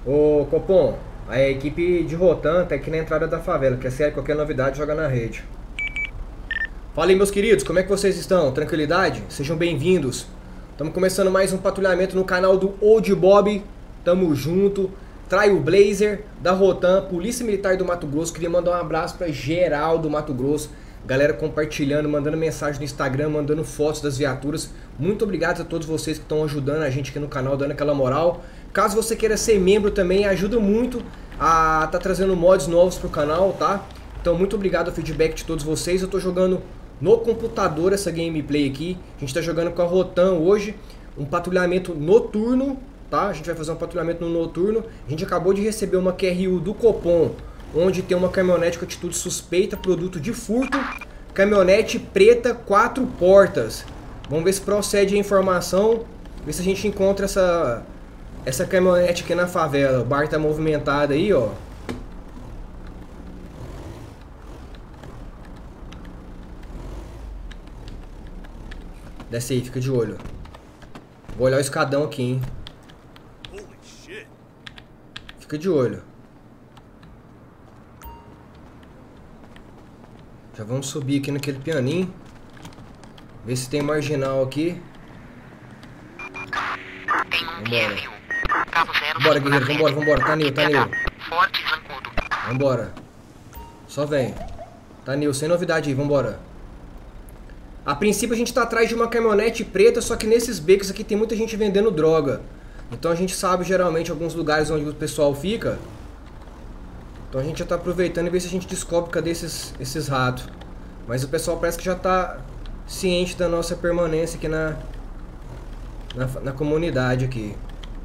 Ô, Copom, a equipe de Rotan tá aqui na entrada da favela. Quer sair qualquer novidade, joga na rede. Fala aí, meus queridos, como é que vocês estão? Tranquilidade? Sejam bem-vindos. Estamos começando mais um patrulhamento no canal do Old Bob. Tamo junto. Trail Blazer, da Rotan, Polícia Militar do Mato Grosso. Queria mandar um abraço pra geral do Mato Grosso. Galera compartilhando, mandando mensagem no Instagram, mandando fotos das viaturas. Muito obrigado a todos vocês que estão ajudando a gente aqui no canal, dando aquela moral. Caso você queira ser membro também, ajuda muito a tá trazendo mods novos pro canal, tá? Então muito obrigado ao feedback de todos vocês. Eu tô jogando no computador essa gameplay aqui. A gente tá jogando com a Rotan hoje, um patrulhamento noturno, tá? A gente vai fazer um patrulhamento no noturno. A gente acabou de receber uma QRU do Copom, onde tem uma caminhonete com atitude suspeita, produto de furto, caminhonete preta, 4 portas. Vamos ver se procede a informação, ver se a gente encontra essa caminhonete aqui na favela. O bar tá movimentado aí, ó. Desce aí, fica de olho. Vou olhar o escadão aqui, hein. Fica de olho. Já vamos subir aqui naquele pianinho. Ver se tem marginal aqui. Vambora. Vambora, guerreiro, vambora. Tá Nil. Vambora. Só vem. Tá Nil, sem novidade aí, vambora. A princípio a gente tá atrás de uma caminhonete preta, só que nesses becos aqui tem muita gente vendendo droga. Então a gente sabe geralmente alguns lugares onde o pessoal fica. Então a gente já tá aproveitando e ver se a gente descobre cadê esses ratos. Mas o pessoal parece que já tá ciente da nossa permanência aqui na comunidade aqui.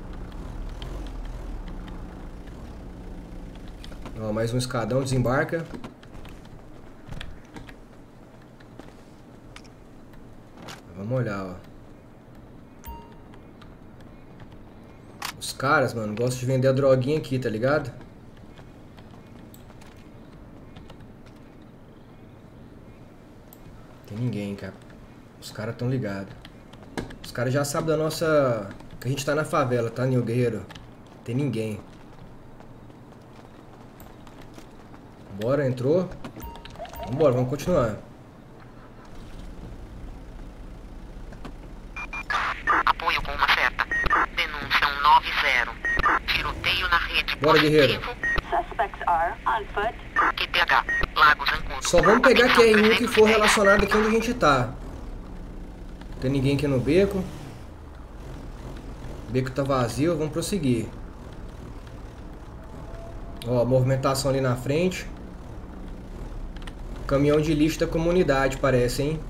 Ó, mais um escadão, desembarca. Vamos olhar, ó. Os caras, mano, gostam de vender a droguinha aqui, tá ligado? Tem ninguém, cara. Os caras tão ligados. Os caras já sabem da nossa... que a gente tá na favela, tá, Nil Guerreiro? Tem ninguém. Bora, entrou. Vambora, vamos continuar. Apoio com uma seta. Denúncia 190. Tiroteio na rede. Bora, guerreiro. Suspects are on foot. QTH. Lagos Ancudo. Só vamos pegar a QRU que for relacionado aqui onde a gente tá. Não tem ninguém aqui no beco. O beco tá vazio, vamos prosseguir. Ó, movimentação ali na frente. Caminhão de lixo da comunidade, parece, hein?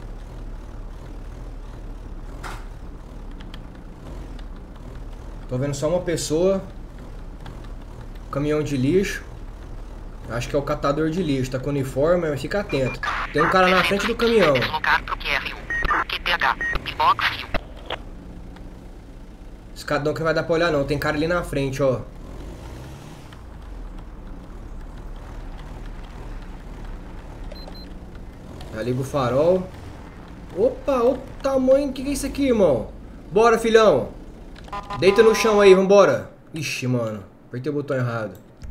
Tô vendo só uma pessoa. Caminhão de lixo. Acho que é o catador de lixo. Tá com uniforme, mas fica atento. Tem um cara na frente do caminhão. Deslocar pro QRU. QTH. Box Rio. Escadão que não vai dar pra olhar não. Tem cara ali na frente, ó. Já liga o farol. Opa, olha o tamanho. O que é isso aqui, irmão? Bora, filhão. Deita no chão aí, vambora. Ixi, mano. Apertei o botão errado.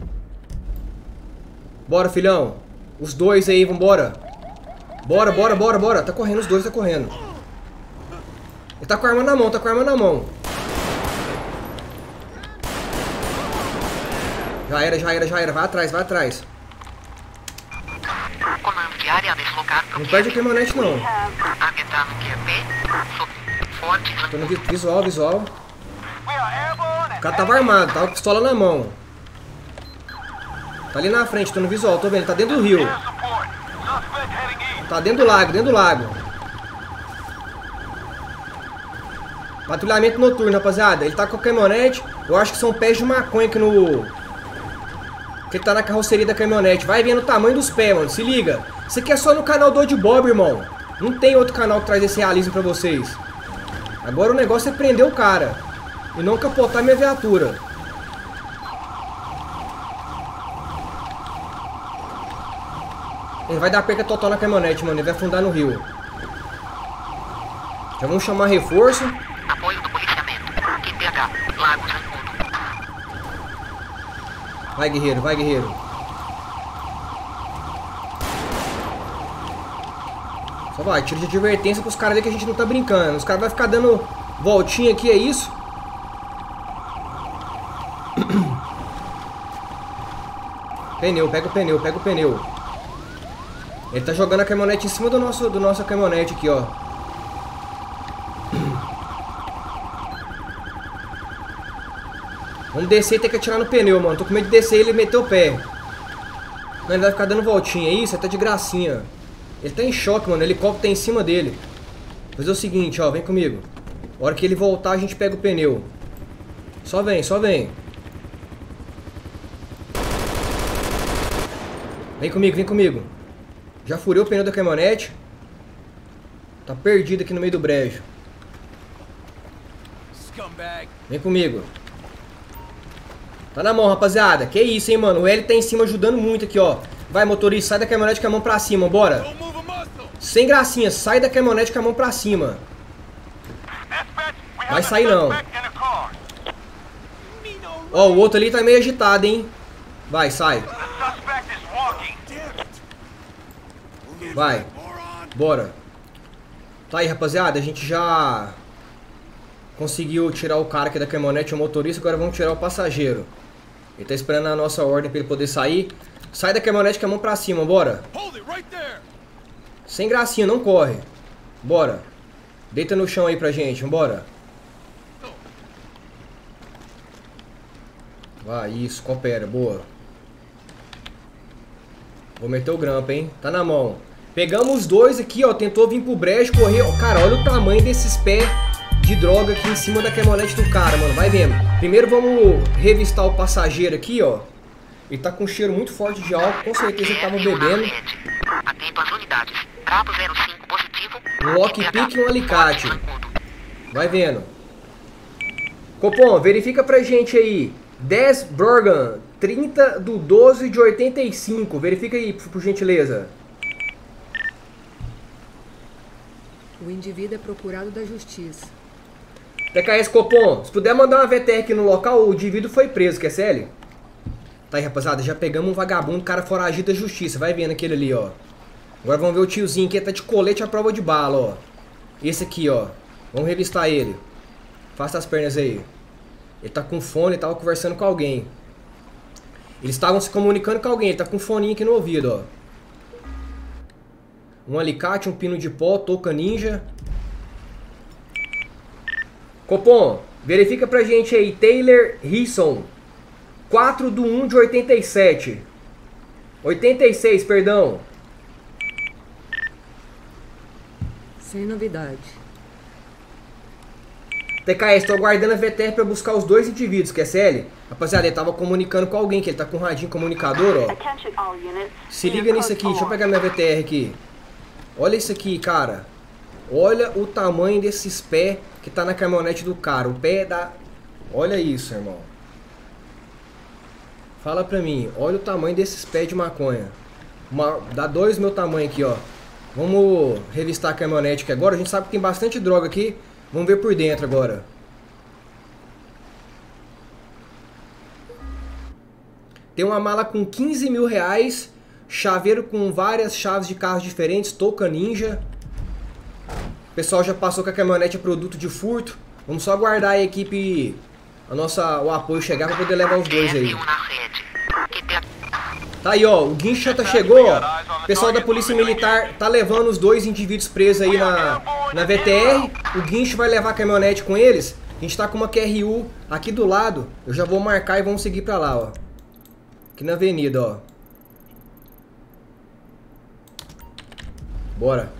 Bora, filhão. Os dois aí, vambora. Bora. Tá correndo, os dois tá correndo. Ele tá com a arma na mão, Já era. Vai atrás. Comando de área a deslocar pro Não perde a caminhonete, não. Águia tá no QP. Fortes Tô no visual. O cara tava armado, tava com pistola na mão. Tá ali na frente, tô no visual, tô vendo, tá dentro do rio. Tá dentro do lago. Patrulhamento noturno, rapaziada. Ele tá com a caminhonete. Eu acho que são pés de maconha aqui no... que tá na carroceria da caminhonete. Vai vendo o tamanho dos pés, mano. Se liga. Isso aqui é só no canal do Old Bob, irmão. Não tem outro canal que traz esse realismo pra vocês. Agora o negócio é prender o cara e não capotar minha viatura. Ele vai dar perca total na caminhonete, mano. Ele vai afundar no rio. Já vamos chamar reforço. Apoio do policiamento. QTH. Lagos Ancudo. Vai, guerreiro, vai, guerreiro. Só vai, tira de advertência pros caras ver que a gente não tá brincando. Os caras vão ficar dando voltinha aqui, é isso? Pneu, pega o pneu, pega o pneu. Ele tá jogando a caminhonete em cima do nossa caminhonete aqui, ó. Vamos descer e ter que atirar no pneu, mano. Tô com medo de descer e ele meter o pé. Não, ele vai ficar dando voltinha. Isso, é tá de gracinha. Ele tá em choque, mano. O helicóptero tá em cima dele. Vou fazer o seguinte, ó. Vem comigo. A hora que ele voltar, a gente pega o pneu. Só vem, só vem. Vem comigo, vem comigo. Já furei o pneu da caminhonete. Tá perdido aqui no meio do brejo. Vem comigo. Tá na mão, rapaziada. Que isso, hein, mano. O L tá em cima ajudando muito aqui, ó. Vai, motorista, sai da caminhonete com a mão pra cima, bora. Sem gracinha, sai da caminhonete com a mão pra cima. Vai sair não. Ó, o outro ali tá meio agitado, hein. Vai, sai. Vai. Bora. Tá aí, rapaziada. A gente já conseguiu tirar o cara aqui da caminhonete, o motorista. Agora vamos tirar o passageiro. Ele tá esperando a nossa ordem pra ele poder sair. Sai da caminhonete com a mão pra cima, bora. Sem gracinha, não corre. Bora. Deita no chão aí pra gente, vambora. Vai, isso, coopera, boa. Vou meter o grampo, hein. Tá na mão. Pegamos os dois aqui, ó. Tentou vir pro brejo, correu. Cara, olha o tamanho desses pés de droga aqui em cima da caminhonete do cara, mano. Vai vendo. Primeiro vamos revistar o passageiro aqui, ó. Ele tá com cheiro muito forte de álcool. Com certeza ele tava bebendo. Atento às unidades. Bravo 05 positivo. Um lockpick e um alicate. Vai vendo. Copom, verifica pra gente aí. 10 Brogan, 30 do 12 de 85. Verifica aí, por gentileza. O indivíduo é procurado da justiça. TKS Copom, se puder mandar uma VTR aqui no local, o indivíduo foi preso, quer sério? Tá aí, rapaziada, já pegamos um vagabundo, cara foragido da justiça. Vai vendo aquele ali, ó. Agora vamos ver o tiozinho que tá de colete à prova de bala, ó. Esse aqui, ó. Vamos revistar ele. Faça as pernas aí. Ele tá com fone, ele tava conversando com alguém. Eles estavam se comunicando com alguém, ele tá com um foninho aqui no ouvido, ó. Um alicate, um pino de pó, touca ninja. Copom, verifica pra gente aí, Taylor Risson. 4 do 1 de 87. 86, perdão. Sem novidade. TKS, tô aguardando a VTR pra buscar os dois indivíduos, QSL. Rapaziada, ele tava comunicando com alguém, que ele tá com um radinho comunicador, ó. Attention all units. Se liga nisso aqui, deixa eu pegar minha VTR aqui. Olha isso aqui, cara. Olha o tamanho desses pés que tá na caminhonete do cara. O pé da... Olha isso, irmão. Fala pra mim. Olha o tamanho desses pés de maconha. Dá dois meu tamanho aqui, ó. Vamos revistar a caminhonete aqui agora. A gente sabe que tem bastante droga aqui. Vamos ver por dentro agora. Tem uma mala com 15 mil reais. Chaveiro com várias chaves de carros diferentes. Touca ninja. O pessoal já passou que a caminhonete é produto de furto. Vamos só aguardar a equipe, o apoio chegar pra poder levar os dois aí. Tá aí, ó. O guincho já chegou, ó. O pessoal da polícia militar tá levando os dois indivíduos presos aí na VTR. O guincho vai levar a caminhonete com eles. A gente tá com uma QRU aqui do lado. Eu já vou marcar e vamos seguir pra lá, ó. Aqui na avenida, ó. Bora.